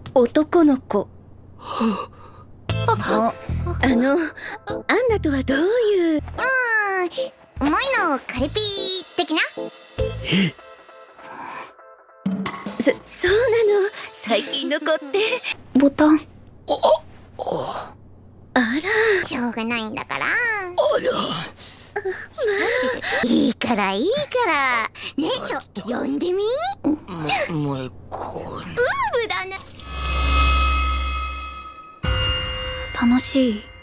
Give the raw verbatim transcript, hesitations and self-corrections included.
男の子。あ、あの、アンナとはどういう。うーん、うまいのカレピー的な。 えそ、そうなの。最近の子って。 ボタン。 あ、あ、 あら。 しょうがないんだから。あら。 いいからいいからねえ、ちょ呼んでみ。 ももう一個。 うーぶだな。 楽しい。